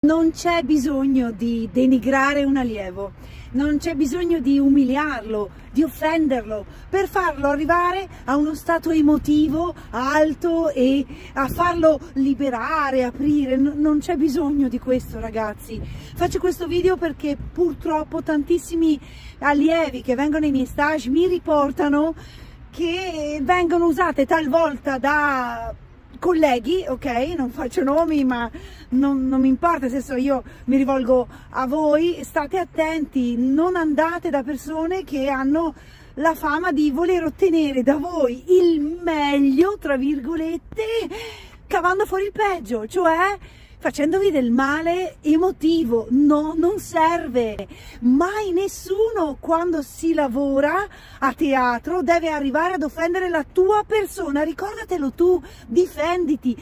Non c'è bisogno di denigrare un allievo, non c'è bisogno di umiliarlo, di offenderlo, per farlo arrivare a uno stato emotivo alto e a farlo liberare, aprire. Non c'è bisogno di questo, ragazzi. Faccio questo video perché purtroppo tantissimi allievi che vengono ai miei stage mi riportano che vengono usate talvolta da colleghi, ok, non faccio nomi, ma non mi importa, nel senso, io mi rivolgo a voi, state attenti, non andate da persone che hanno la fama di voler ottenere da voi il meglio, tra virgolette, cavando fuori il peggio, cioè facendovi del male emotivo. No, non serve. Mai nessuno, quando si lavora a teatro, deve arrivare ad offendere la tua persona. Ricordatelo tu, difenditi,